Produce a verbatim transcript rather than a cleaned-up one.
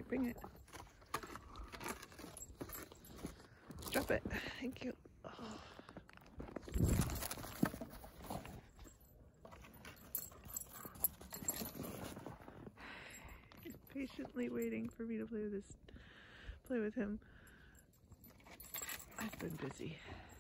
bring it. Drop it. Thank you. Oh. He's patiently waiting for me to play with this, play with him. I've been busy.